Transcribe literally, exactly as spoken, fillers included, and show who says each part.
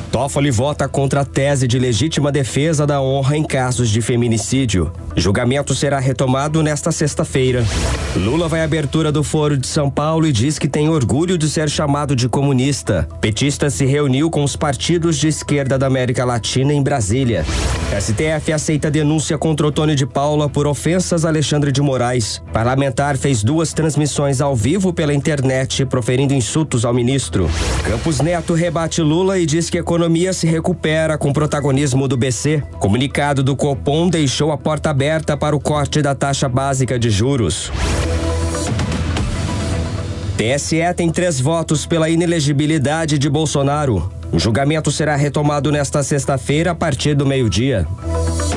Speaker 1: Toffoli vota contra a tese de legítima defesa da honra em casos de feminicídio. Julgamento será retomado nesta sexta-feira. Lula vai à abertura do Foro de São Paulo e diz que tem orgulho de ser chamado de comunista. Petista se reuniu com os partidos de esquerda da América Latina em Brasília. S T F aceita denúncia contra Otônio de Paula por ofensas a Alexandre de Moraes. Parlamentar fez duas transmissões ao vivo pela internet, proferindo insultos ao ministro. Campos Neto rebate Lula e diz que a economia se recupera com protagonismo do B C. Comunicado do Copom deixou a porta aberta para o corte da taxa básica de juros. T S E tem três votos pela inelegibilidade de Bolsonaro. O julgamento será retomado nesta sexta-feira a partir do meio-dia.